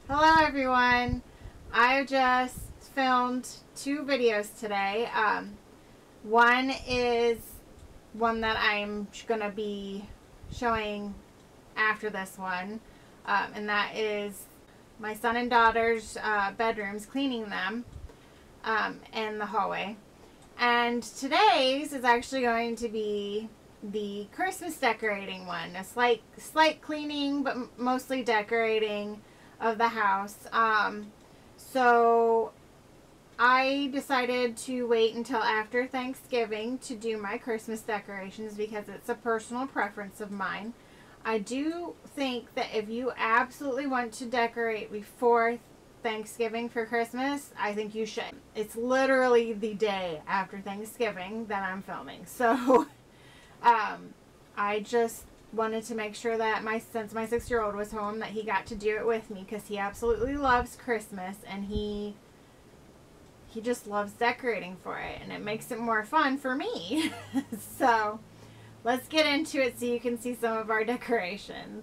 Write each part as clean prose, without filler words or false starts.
Hello everyone. I just filmed 2 videos today. One is one that I'm going to be showing after this one. And that is my son and daughter's bedrooms, cleaning them in the hallway. And today's is actually going to be the Christmas decorating one. A slight cleaning, but mostly decorating of the house. So I decided to wait until after Thanksgiving to do my Christmas decorations because it's a personal preference of mine. I do think that if you absolutely want to decorate before Thanksgiving for Christmas, I think you should. It's literally the day after Thanksgiving that I'm filming. So I just wanted to make sure that since my 6-year-old was home, that he got to do it with me because he absolutely loves Christmas and he just loves decorating for it, and it makes it more fun for me. So let's get into it so you can see some of our decorations.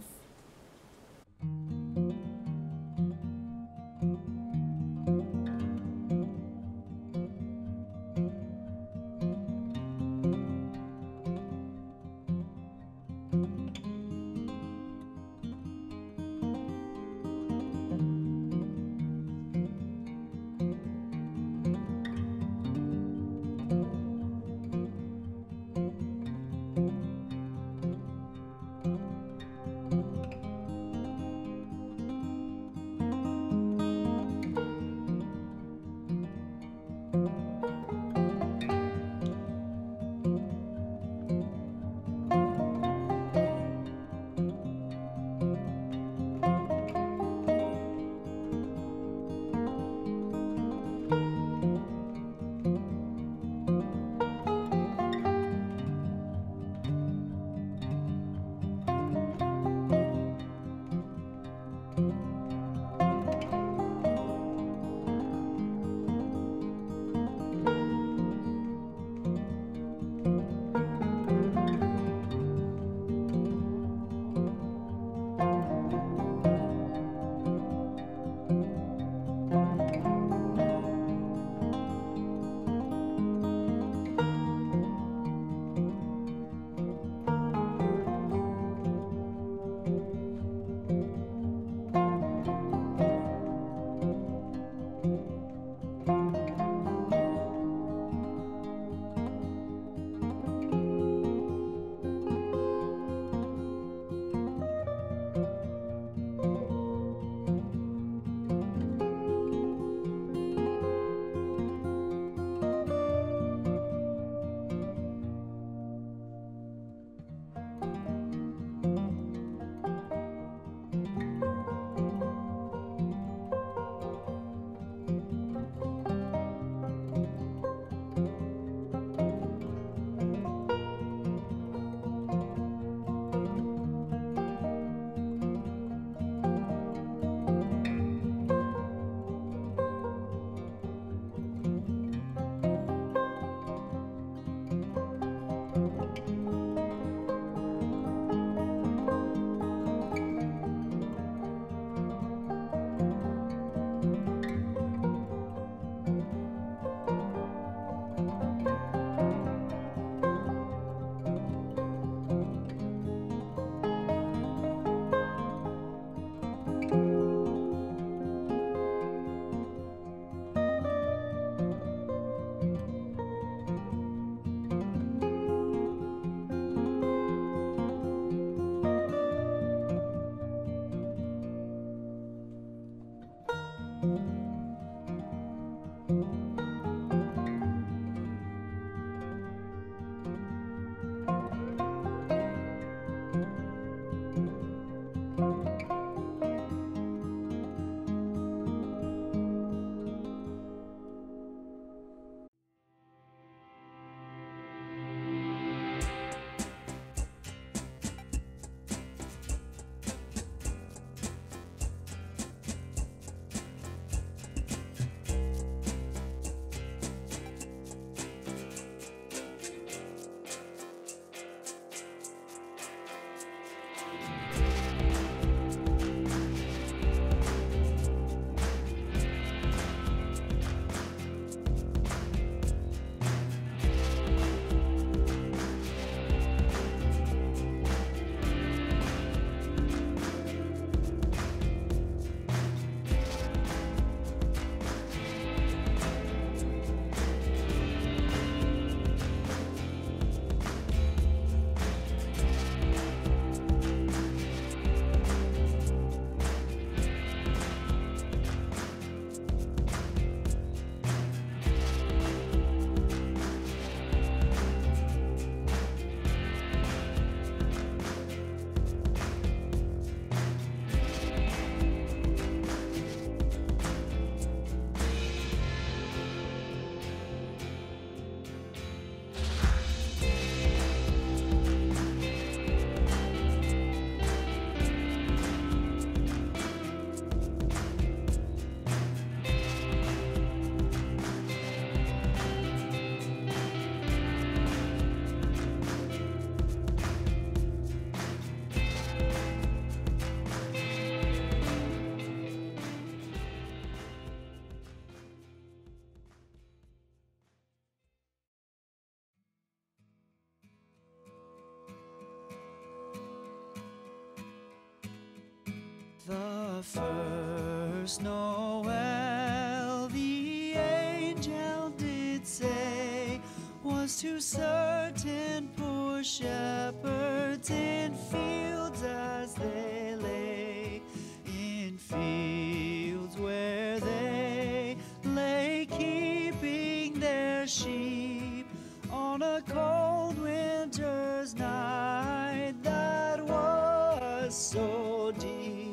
The first Noel, the angel did say, was to certain poor shepherds in fields as they lay, in fields where they lay keeping their sheep on a cold winter's night that was so deep.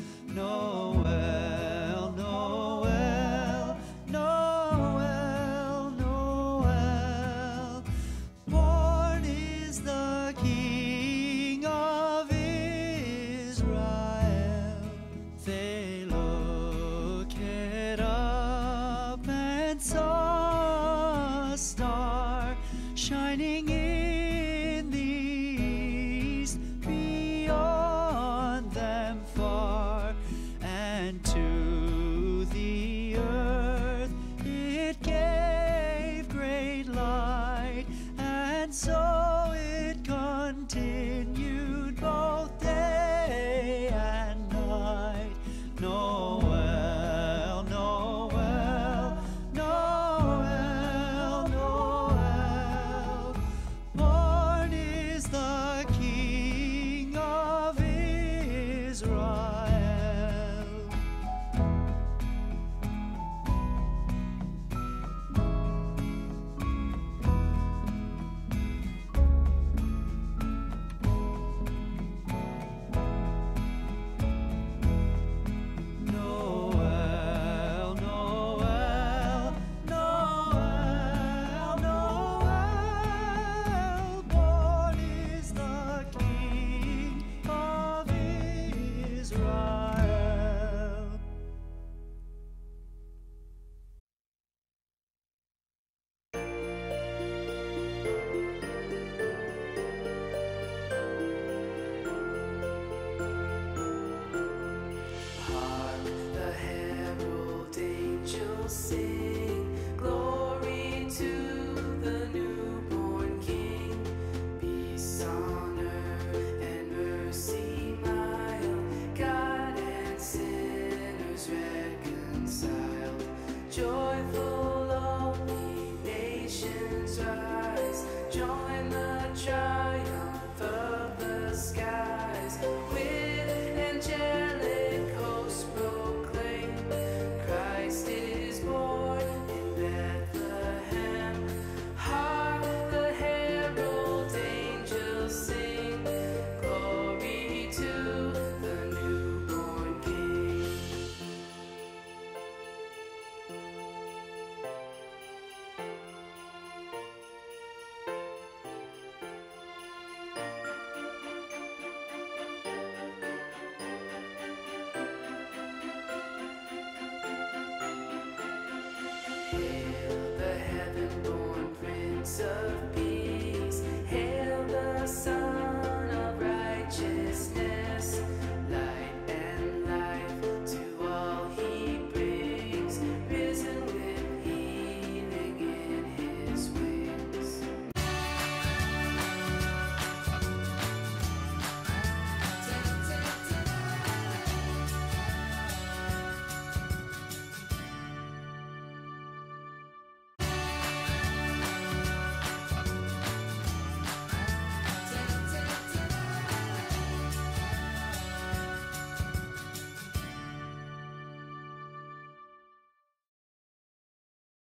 Noel, Noel, Noel, Noel, born is the King of Israel. They looked up and saw a star shining in the east beyond them far, and to the earth it gave great light, and so it continued both day and night. Noel, Noel, Noel, Noel, born is the King of Israel. Noel, Noel, Noel, Noel, born is the King of Israel. Hark the herald angels sing, glory to the newborn King. Peace on earth and mercy mild, God and sinners reconciled. Joyful all ye nations rise, join